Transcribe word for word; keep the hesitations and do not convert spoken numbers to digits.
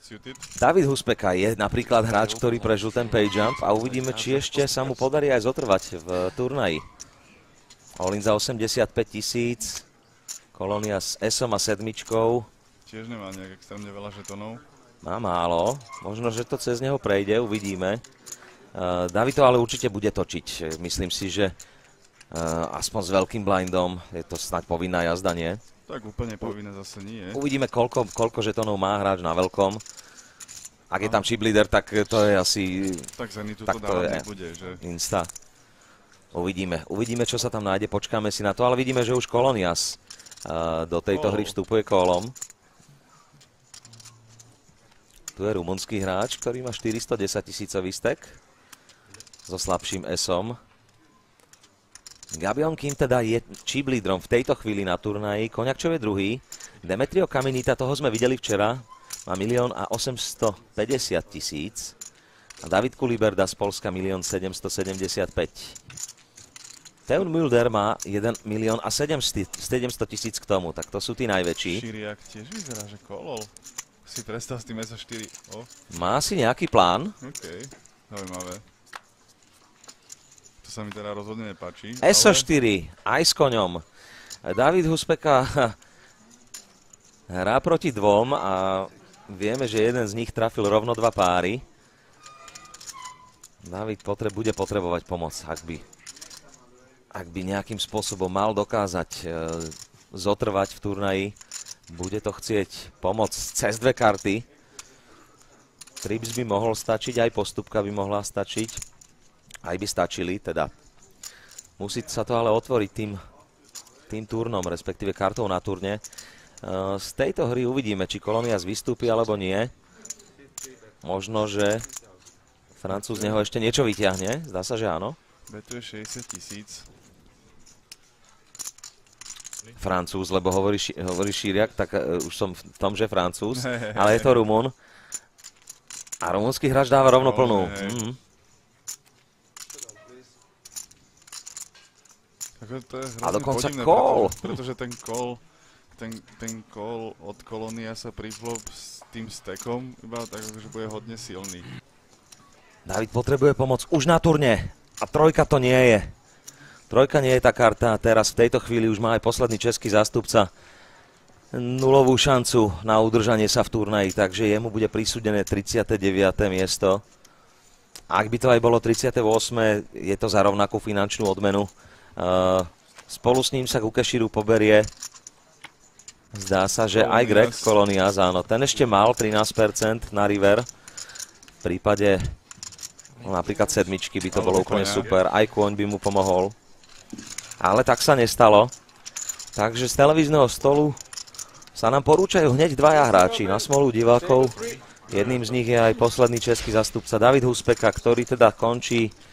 David Huspeka je napríklad hráč, ktorý prežil ten pay jump a uvidíme, či ešte sa mu podarí aj zotrvať v turnaji. All-in za osemdesiatpäť tisíc, Kolónia s esom a sedmičkou. Tiež nemá nejak extrémne veľa žetonov. Má málo, možno, že to cez neho prejde, uvidíme. Uh, David to ale určite bude točiť, myslím si, že uh, aspoň s veľkým blindom, je to snáď povinná jazda, nie? Tak úplne povinné zase nie. Uvidíme, koľko, koľko žetonov má hráč na veľkom. Ak je tam chip leader, tak to je asi... Tak Zenitu tak to dávať nebude, že? Insta. Uvidíme, uvidíme, čo sa tam nájde, počkáme si na to, ale vidíme, že už Kolonias uh, do tejto oh. hry vstupuje kolom. Tu je rumunský hráč, ktorý má štyristodesať tisícový stack so slabším esom. Gabion Kim teda je chip leaderom v tejto chvíli na turnaji. Koňakčov je druhý. Demetrio Kamenita, toho sme videli včera, má milión a osemstopäťdesiat tisíc. A David Kuliberda z Polska milión sedemstosedemdesiatpäť. Teun Mulder má jeden milión a sedemsto tisíc k tomu, tak to sú tí najväčší. Širiak tiež vyzerá, že kolol. Si predstav s tým es o štyri. Oh. Má si nejaký plán? OK, zaujímavé. To sa mi teda rozhodne nepáči. es o štyri, aj s koňom. David Huspeka hrá proti dvom a vieme, že jeden z nich trafil rovno dva páry. David potre bude potrebovať pomoc, ak by, ak by nejakým spôsobom mal dokázať e, zotrvať v turnaji. Bude to chcieť pomoc cez dve karty. Trips by mohol stačiť, aj postupka by mohla stačiť. Aj by stačili, teda. Musí sa to ale otvoriť tým, tým turnom, respektíve kartou na turne. Z tejto hry uvidíme, či Kolonias vystúpi alebo nie. Možno, že Francúz z neho ešte niečo vyťahne. Zdá sa, že áno. Betuje šesťdesiat tisíc. Francúz, lebo hovorí, hovorí Šíriak, tak uh, už som v tom, že Francúz, ale je to Rumun. A rumunský hráč dáva rovno plnú. Mm. A dokonca call. Pretože ten call, ten, ten call od Kolónia sa priflop s tým stekom, iba tak, že bude hodne silný. David potrebuje pomoc už na turne a trojka to nie je. Trojka nie je tá karta a teraz v tejto chvíli už má aj posledný český zástupca nulovú šancu na udržanie sa v turnaji, takže jemu bude prisúdené tridsiate deviate miesto. Ak by to aj bolo tridsiate ôsme, je to za rovnakú finančnú odmenu. Uh, spolu s ním sa ku Keširu poberie, zdá sa, že aj Greg Kolonias, áno, ten ešte mal trinásť percent na river. V prípade no, napríklad sedmičky by to bolo úplne super, aj kôň by mu pomohol. Ale tak sa nestalo. Takže z televízneho stolu sa nám porúčajú hneď dvaja hráči na smolu divákov. Jedným z nich je aj posledný český zastupca David Huspeka, ktorý teda končí